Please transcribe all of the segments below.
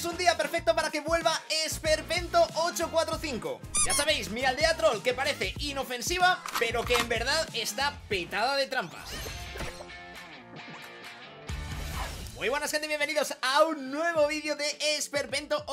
es un día perfecto para que vuelva Esperpento 845. Ya sabéis, mi aldea troll que parece inofensiva, pero que en verdad está petada de trampas. Muy buenas gente, bienvenidos a un nuevo vídeo de Esperpento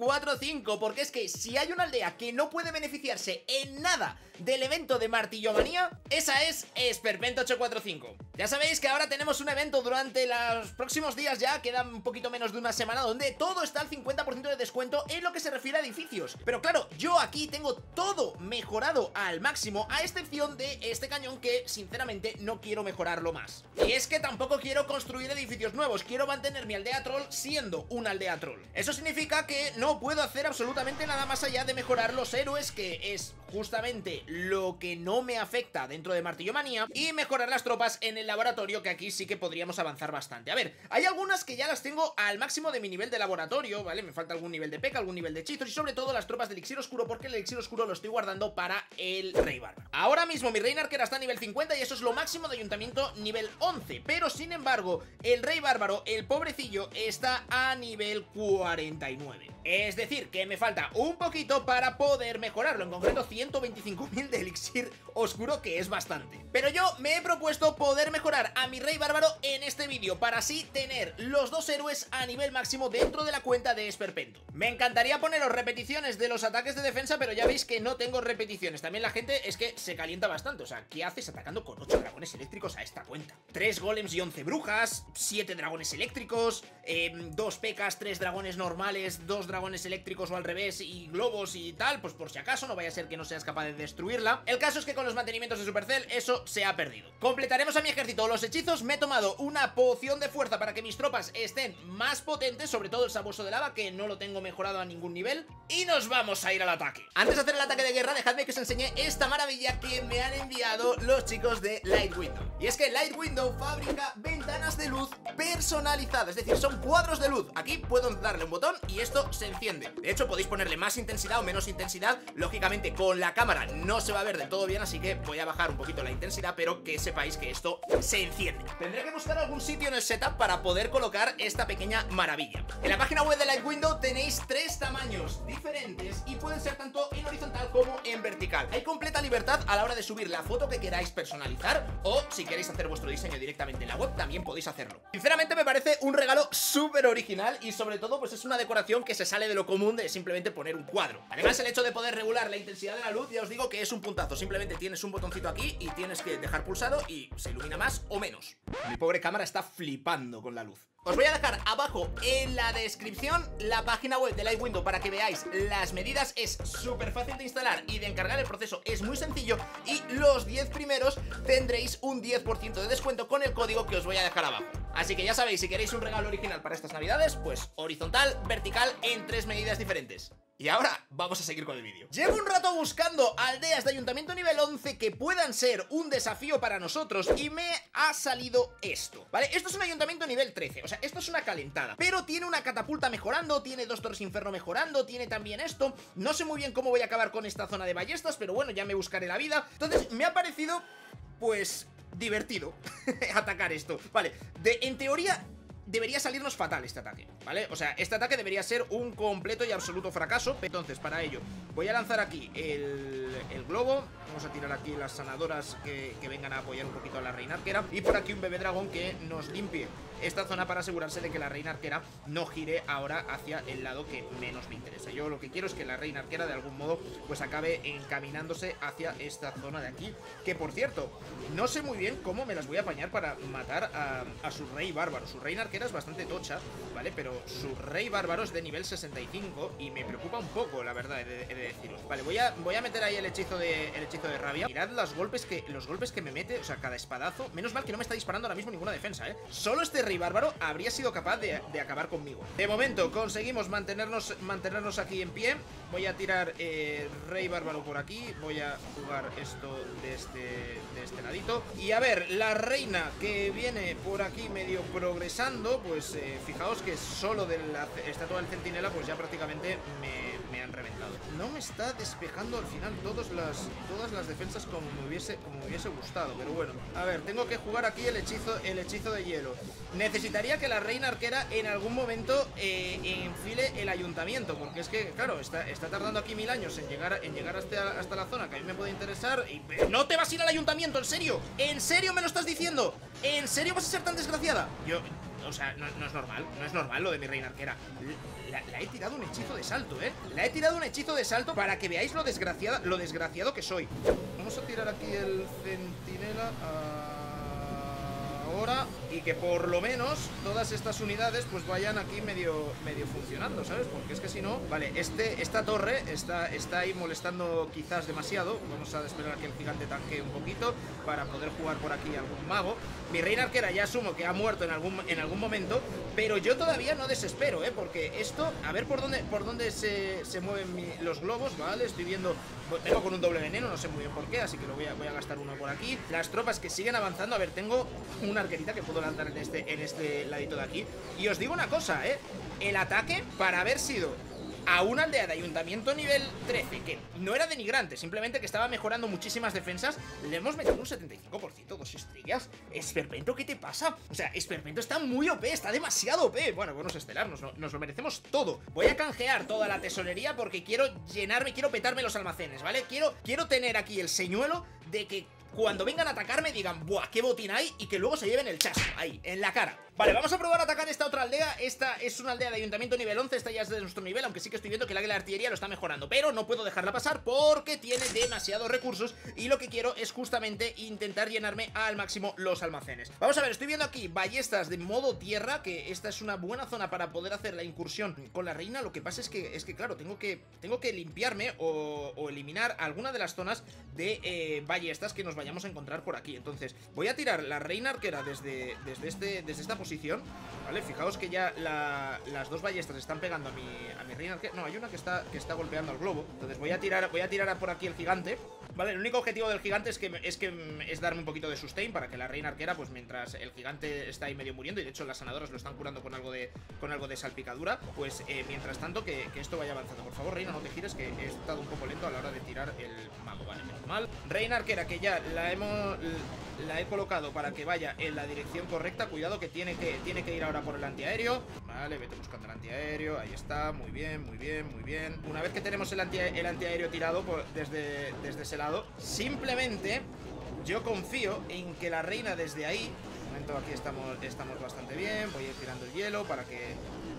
845. Porque es que si hay una aldea que no puede beneficiarse en nada del evento de Martillomanía, esa es Esperpento 845. Ya sabéis que ahora tenemos un evento durante los próximos días, ya quedan un poquito menos de una semana, donde todo está al 50% de descuento en lo que se refiere a edificios. Pero claro, yo aquí tengo todo mejorado al máximo, a excepción de este cañón que sinceramente no quiero mejorarlo más. Y es que tampoco quiero construir edificios nuevos, quiero mantener mi aldea troll siendo una aldea troll. Eso significa que no puedo hacer absolutamente nada más allá de mejorar los héroes, que es justamente lo que no me afecta dentro de Martillomanía, y mejorar las tropas en el laboratorio, que aquí sí que podríamos avanzar bastante. A ver, hay algunas que ya las tengo al máximo de mi nivel de laboratorio, ¿vale? Me falta algún nivel de P.E.K.K.A, algún nivel de hechizos y sobre todo las tropas del elixir oscuro, porque el elixir oscuro lo estoy guardando para el rey bárbaro. Ahora mismo mi reina arquera está a nivel 50 y eso es lo máximo de ayuntamiento nivel 11, pero sin embargo el rey bárbaro, el pobrecillo, está a nivel 49. Es decir, que me falta un poquito para poder mejorarlo, en concreto 125.000 de elixir oscuro, que es bastante. Pero yo me he propuesto poder mejorar a mi rey bárbaro en este vídeo, para así tener los dos héroes a nivel máximo dentro de la cuenta de Esperpento. Me encantaría poneros repeticiones de los ataques de defensa, pero ya veis que no tengo repeticiones. También la gente es que se calienta bastante, o sea, ¿qué haces atacando con 8 dragones eléctricos a esta cuenta? 3 golems y 11 brujas, 7 dragones eléctricos, 2 P.E.K.K.A, 3 dragones normales, 2 dragones eléctricos o al revés y globos y tal, pues por si acaso, no vaya a ser que no seas capaz de destruirla. El caso es que con los mantenimientos de Supercell eso se ha perdido. Completaremos a mi ejército los hechizos. Me he tomado una poción de fuerza para que mis tropas estén más potentes, sobre todo el sabueso de lava, que no lo tengo mejorado a ningún nivel, y nos vamos a ir al ataque. Antes de hacer el ataque de guerra, dejadme que os enseñe esta maravilla que me han enviado los chicos de Light Window. Y es que Light Window fabrica ventanas de luz personalizadas, es decir, son cuadros de luz. Aquí puedo darle un botón y esto se enciende. De hecho, podéis ponerle más intensidad o menos intensidad. Lógicamente, con la cámara no se va a ver del todo bien, así que voy a bajar un poquito la intensidad, pero que sepáis que esto se enciende. Tendré que buscar algún sitio en el setup para poder colocar esta pequeña maravilla. En la página web de Light Window tenéis 3 tamaños diferentes y pueden ser tanto en horizontal como en vertical. Hay completa libertad a la hora de subir la foto que queráis personalizar, o si queréis hacer vuestro diseño directamente en la web, también podéis hacerlo. Sinceramente me parece un regalo súper original y sobre todo pues es una decoración que se sale de lo común de simplemente poner un cuadro. Además, el hecho de poder regular la intensidad de la luz, ya os digo que es un puntazo. Simplemente tienes un botoncito aquí y tienes que dejar pulsado y se ilumina más o menos. Mi pobre cámara está flipando con la luz. Os voy a dejar abajo en la descripción la página web de Light Window para que veáis las medidas. Es súper fácil de instalar y de encargar, el proceso es muy sencillo, y los 10 primeros tendréis un 10% de descuento con el código que os voy a dejar abajo. Así que ya sabéis, si queréis un regalo original para estas navidades, pues horizontal, vertical, en 3 medidas diferentes. Y ahora vamos a seguir con el vídeo. Llevo un rato buscando aldeas de ayuntamiento nivel 11 que puedan ser un desafío para nosotros y me ha salido esto, ¿vale? Esto es un ayuntamiento nivel 13, o sea, esto es una calentada, pero tiene una catapulta mejorando, tiene 2 torres inferno mejorando, tiene también esto. No sé muy bien cómo voy a acabar con esta zona de ballestas, pero bueno, ya me buscaré la vida. Entonces me ha parecido, pues, divertido atacar esto, ¿vale? En teoría debería salirnos fatal este ataque, ¿vale? O sea, este ataque debería ser un completo y absoluto fracaso. Entonces, para ello, voy a lanzar aquí el globo. Vamos a tirar aquí las sanadoras que vengan a apoyar un poquito a la reina arquera. Y por aquí un bebé dragón que nos limpie esta zona para asegurarse de que la reina arquera no gire ahora hacia el lado que menos me interesa. Yo lo que quiero es que la reina arquera de algún modo pues acabe encaminándose hacia esta zona de aquí. Que por cierto, no sé muy bien cómo me las voy a apañar para matar a su rey bárbaro. Su reina arquera es bastante tocha, ¿vale? Pero su rey bárbaro es de nivel 65 y me preocupa un poco, la verdad, he de deciros. Vale, voy a meter ahí el hechizo de rabia. Mirad los golpes que me mete, o sea, cada espadazo. Menos mal que no me está disparando ahora mismo ninguna defensa, ¿eh? Solo este rey bárbaro habría sido capaz de acabar conmigo. De momento conseguimos mantenernos aquí en pie. Voy a tirar rey bárbaro por aquí. Voy a jugar esto de este ladito. Y a ver, la reina que viene por aquí medio progresando, pues fijaos que solo de la estatua del centinela pues ya prácticamente me han reventado. No me está despejando al final todas las defensas como me hubiese gustado, pero bueno. A ver, tengo que jugar aquí el hechizo de hielo. Necesitaría que la reina arquera en algún momento enfile el ayuntamiento, porque es que, claro, está tardando aquí 1000 años en llegar hasta la zona que a mí me puede interesar. Y no te vas a ir al ayuntamiento, ¿en serio? ¿En serio me lo estás diciendo? ¿En serio vas a ser tan desgraciada? O sea, no es normal lo de mi reina arquera. La he tirado un hechizo de salto, la he tirado un hechizo de salto para que veáis lo desgraciado que soy. Vamos a tirar aquí el centinela ahora, y que por lo menos todas estas unidades pues vayan aquí medio funcionando, ¿sabes? Porque es que si no, vale, esta torre está ahí molestando quizás demasiado. Vamos a esperar a que el gigante tanquee un poquito para poder jugar por aquí algún mago. Mi reina arquera ya asumo que ha muerto en algún momento, pero yo todavía no desespero, porque esto, a ver por dónde se mueven los globos, ¿vale? Estoy viendo, vengo con un doble veneno, no sé muy bien por qué, así que voy a gastar uno por aquí. Las tropas que siguen avanzando, a ver, tengo una arquerita que puedo lanzar en este ladito de aquí. Y os digo una cosa, el ataque, para haber sido a una aldea de ayuntamiento nivel 13, que no era denigrante, simplemente que estaba mejorando muchísimas defensas, le hemos metido un 75%, 2 estrellas. Esperpento, ¿qué te pasa? O sea, Esperpento está muy OP, está demasiado OP. Bueno, bonus estelar, nos lo merecemos todo. Voy a canjear toda la tesorería porque quiero quiero petarme los almacenes, ¿vale? Quiero tener aquí el señuelo de que cuando vengan a atacarme digan, ¡buah, qué botín hay! Y que luego se lleven el chasco, ahí, en la cara. Vale, vamos a probar a atacar esta otra aldea. Esta es una aldea de ayuntamiento nivel 11, esta ya es de nuestro nivel, aunque sí que estoy viendo que el águila de artillería lo está mejorando. Pero no puedo dejarla pasar porque tiene demasiados recursos y lo que quiero es justamente intentar llenarme al máximo los almacenes. Vamos a ver, estoy viendo aquí ballestas de modo tierra, que esta es una buena zona para poder hacer la incursión con la reina. Lo que pasa es que claro, tengo que limpiarme o eliminar alguna de las zonas de ballestas que nos vayamos a encontrar por aquí. Entonces voy a tirar la reina arquera desde esta posición, ¿vale? Fijaos que ya las dos ballestas están pegando a mi reina arquera. No, hay una que está golpeando al globo. Entonces voy a tirar por aquí el gigante, ¿vale? El único objetivo del gigante es darme un poquito de sustain para que la reina arquera, pues mientras el gigante está ahí medio muriendo, y de hecho las sanadoras lo están curando con algo de salpicadura, pues mientras tanto que esto vaya avanzando. Por favor, reina, no te gires, que he estado un poco lento a la hora de tirar el mago, vale, menos mal. Reina arquera, que ya la he colocado para que vaya en la dirección correcta. Cuidado que tiene que ir ahora por el antiaéreo. Vale, vete buscando el antiaéreo. Ahí está, muy bien, muy bien, muy bien. Una vez que tenemos el antiaéreo tirado desde ese lado, simplemente yo confío en que la reina desde ahí... De momento aquí estamos bastante bien. Voy a ir tirando el hielo para que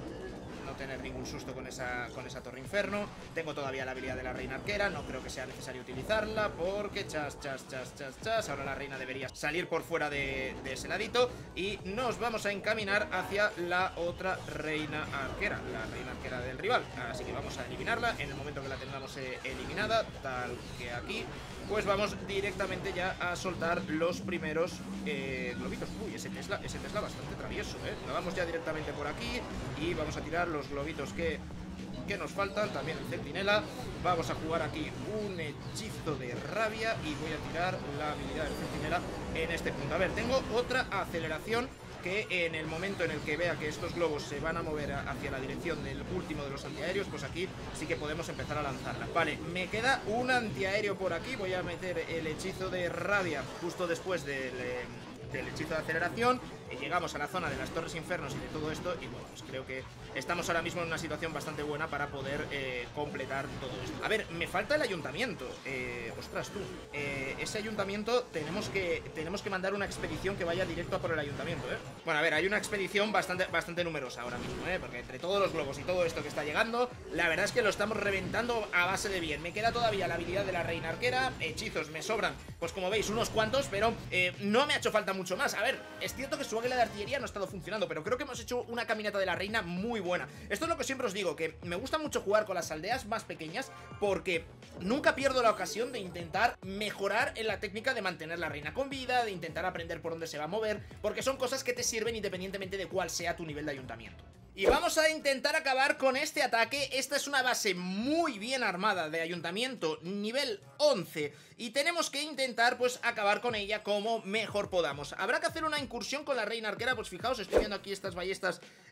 no tener ningún susto con esa torre inferno. Tengo todavía la habilidad de la reina arquera, no creo que sea necesario utilizarla porque chas. Ahora la reina debería salir por fuera de ese ladito y nos vamos a encaminar hacia la otra reina arquera, la reina arquera del rival. Así que vamos a eliminarla en el momento que la tengamos eliminada, tal que aquí. Pues vamos directamente ya a soltar los primeros globitos. Uy, ese Tesla bastante travieso, Lo vamos ya directamente por aquí y vamos a tirar los globitos que nos faltan. También el centinela. Vamos a jugar aquí un hechizo de rabia y voy a tirar la habilidad del centinela en este punto. A ver, tengo otra aceleración que en el momento en el que vea que estos globos se van a mover hacia la dirección del último de los antiaéreos, pues aquí sí que podemos empezar a lanzarla. Vale, me queda un antiaéreo por aquí. Voy a meter el hechizo de rabia justo después del hechizo de aceleración. Llegamos a la zona de las torres infernos y de todo esto. Y bueno, pues creo que estamos ahora mismo en una situación bastante buena para poder completar todo esto. A ver, me falta el ayuntamiento. Ostras tú, ese ayuntamiento tenemos que mandar una expedición que vaya directo a por el ayuntamiento, Bueno, a ver, hay una expedición bastante numerosa ahora mismo, porque entre todos los globos y todo esto que está llegando, la verdad es que lo estamos reventando a base de bien. Me queda todavía la habilidad de la reina arquera. Hechizos me sobran, pues como veis, unos cuantos, pero no me ha hecho falta mucho más. A ver, es cierto que su águila de artillería no ha estado funcionando, pero creo que hemos hecho una caminata de la reina muy buena. Esto es lo que siempre os digo, que me gusta mucho jugar con las aldeas más pequeñas porque nunca pierdo la ocasión de intentar mejorar en la técnica de mantener la reina con vida, de intentar aprender por dónde se va a mover, porque son cosas que te sirven independientemente de cuál sea tu nivel de ayuntamiento. Y vamos a intentar acabar con este ataque. Esta es una base muy bien armada de ayuntamiento nivel 11 y tenemos que intentar pues acabar con ella como mejor podamos. Habrá que hacer una incursión con la reina arquera. Pues fijaos, estoy viendo aquí estas ballestas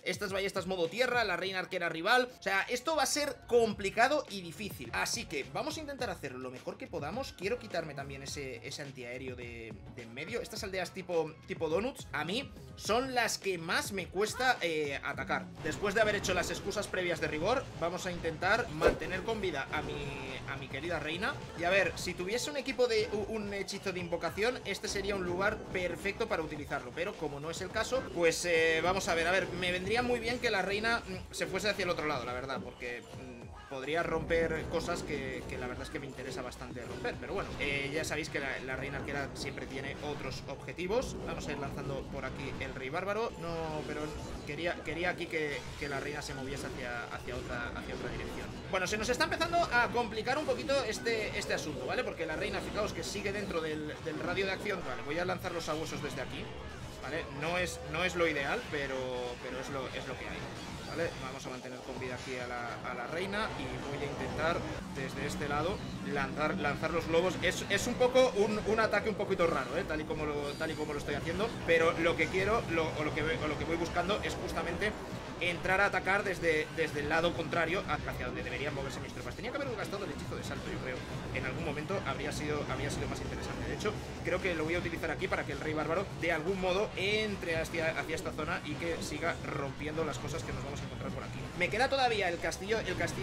estas ballestas modo tierra, la reina arquera rival. O sea, esto va a ser complicado y difícil. Así que vamos a intentar hacerlo lo mejor que podamos. Quiero quitarme también ese antiaéreo de en medio. Estas aldeas tipo donuts, a mí son las que más me cuesta atacar. Después de haber hecho las excusas previas de rigor, vamos a intentar mantener con vida a mi querida reina. Y a ver, si tuviese un equipo de un hechizo de invocación, este sería un lugar perfecto para utilizarlo. Pero como no es el caso, pues vamos a ver, me vendría muy bien que la reina se fuese hacia el otro lado, la verdad, porque podría romper cosas que la verdad es que me interesa bastante romper. Pero bueno, ya sabéis que la reina arquera siempre tiene otros objetivos. Vamos a ir lanzando por aquí el rey bárbaro. No, pero quería aquí que la reina se moviese hacia otra dirección. Bueno, se nos está empezando a complicar un poquito este asunto, ¿vale? Porque la reina, fijaos que sigue dentro del radio de acción. Vale, voy a lanzar los sabuesos desde aquí, ¿vale? No es lo ideal, pero es lo que hay. ¿Vale? Vamos a mantener con vida aquí a la reina y voy a intentar desde este lado lanzar los globos. Es un poco un ataque un poquito raro, tal y como lo estoy haciendo, pero lo que quiero o lo que voy buscando es justamente entrar a atacar desde el lado contrario hacia donde deberían moverse mis tropas. Tenía que haber gastado el hechizo de salto, yo creo. En algún momento habría sido más interesante. De hecho, creo que lo voy a utilizar aquí para que el rey bárbaro de algún modo entre hacia esta zona y que siga rompiendo las cosas que nos vamos a encontrar por aquí. Me queda todavía el castillo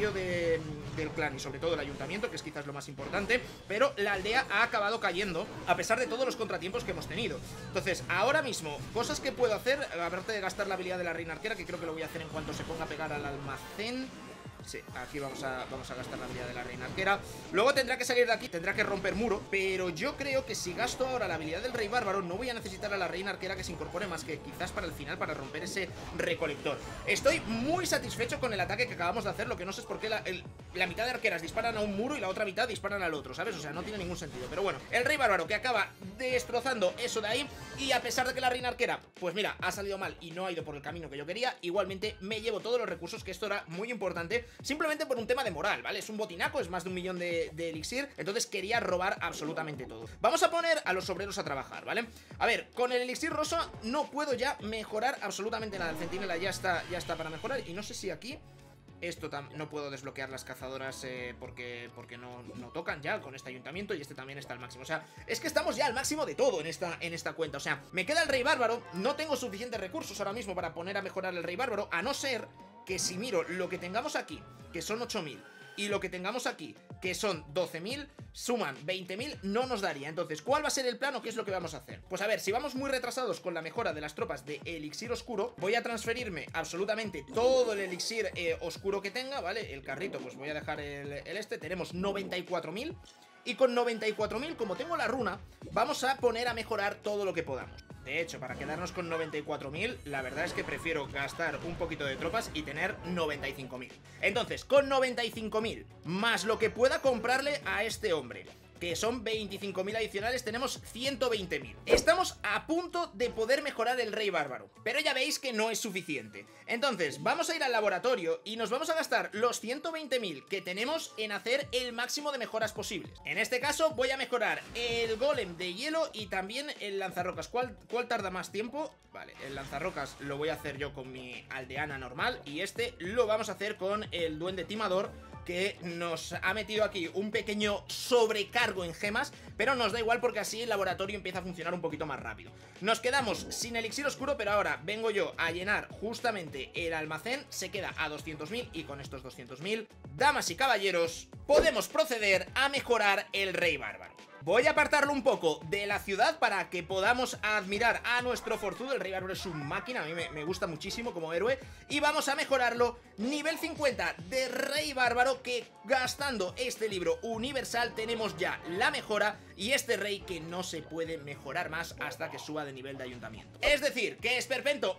del clan y sobre todo el ayuntamiento, que es quizás lo más importante, pero la aldea ha acabado cayendo a pesar de todos los contratiempos que hemos tenido. Entonces, ahora mismo, cosas que puedo hacer, aparte de gastar la habilidad de la reina arquera, que creo que lo voy a hacer en cuanto se ponga a pegar al almacén. Sí, aquí vamos a gastar la habilidad de la reina arquera. Luego tendrá que salir de aquí, tendrá que romper muro. Pero yo creo que si gasto ahora la habilidad del rey bárbaro, no voy a necesitar a la reina arquera que se incorpore más que quizás para el final, para romper ese recolector. Estoy muy satisfecho con el ataque que acabamos de hacer. Lo que no sé es por qué la mitad de arqueras disparan a un muro y la otra mitad disparan al otro, ¿sabes? O sea, no tiene ningún sentido. Pero bueno, el rey bárbaro que acaba destrozando eso de ahí. Y a pesar de que la reina arquera, pues mira, ha salido mal y no ha ido por el camino que yo quería, igualmente me llevo todos los recursos, que esto era muy importante, simplemente por un tema de moral, ¿vale? Es un botinaco, es más de 1 millón de elixir, entonces quería robar absolutamente todo. Vamos a poner a los obreros a trabajar, ¿vale? A ver, con el elixir rosa no puedo ya mejorar absolutamente nada. El centinela ya está para mejorar. Y no sé si aquí esto no puedo desbloquear las cazadoras porque no tocan ya con este ayuntamiento. Y este también está al máximo. O sea, es que estamos ya al máximo de todo en esta cuenta. O sea, me queda el rey bárbaro. No tengo suficientes recursos ahora mismo para poner a mejorar el rey bárbaro, a no ser que si miro lo que tengamos aquí, que son 8000, y lo que tengamos aquí, que son 12.000, suman 20.000, no nos daría. Entonces, ¿cuál va a ser el plano? ¿Qué es lo que vamos a hacer? Pues a ver, si vamos muy retrasados con la mejora de las tropas de elixir oscuro, voy a transferirme absolutamente todo el elixir oscuro que tenga, ¿vale? El carrito, pues voy a dejar tenemos 94.000. Y con 94.000, como tengo la runa, vamos a poner a mejorar todo lo que podamos. De hecho, para quedarnos con 94.000, la verdad es que prefiero gastar un poquito de tropas y tener 95.000. Entonces, con 95.000, más lo que pueda comprarle a este hombre, que son 25.000 adicionales, tenemos 120.000. Estamos a punto de poder mejorar el rey bárbaro, pero ya veis que no es suficiente. Entonces, vamos a ir al laboratorio y nos vamos a gastar los 120.000 que tenemos en hacer el máximo de mejoras posibles. En este caso, voy a mejorar el golem de hielo y también el lanzarrocas. ¿Cuál tarda más tiempo? Vale, el lanzarrocas lo voy a hacer yo con mi aldeana normal y este lo vamos a hacer con el duende timador, que nos ha metido aquí un pequeño sobrecargo en gemas, pero nos da igual porque así el laboratorio empieza a funcionar un poquito más rápido. Nos quedamos sin elixir oscuro, pero ahora vengo yo a llenar justamente el almacén, se queda a 200.000 y con estos 200.000, damas y caballeros, podemos proceder a mejorar el rey bárbaro. Voy a apartarlo un poco de la ciudad para que podamos admirar a nuestro forzudo. El rey bárbaro es una máquina, a mí me gusta muchísimo como héroe. Y vamos a mejorarlo nivel 50 de rey bárbaro, que gastando este libro universal tenemos ya la mejora. Y este rey que no se puede mejorar más hasta que suba de nivel de ayuntamiento. Es decir, que Esperpento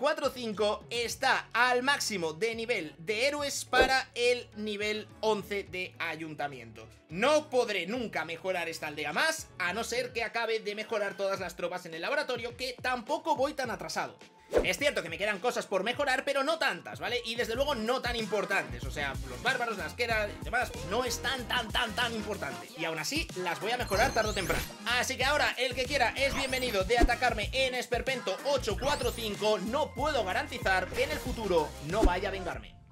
845 está al máximo de nivel de héroes para el nivel 11 de ayuntamiento. No podré nunca mejorar esta aldea más, a no ser que acabe de mejorar todas las tropas en el laboratorio, que tampoco voy tan atrasado. Es cierto que me quedan cosas por mejorar, pero no tantas, ¿vale? Y desde luego no tan importantes. O sea, los bárbaros, la asquera y demás, no es tan importante. Y aún así, las voy a mejorar tarde o temprano. Así que ahora, el que quiera es bienvenido de atacarme en Esperpento 845. No puedo garantizar que en el futuro no vaya a vengarme.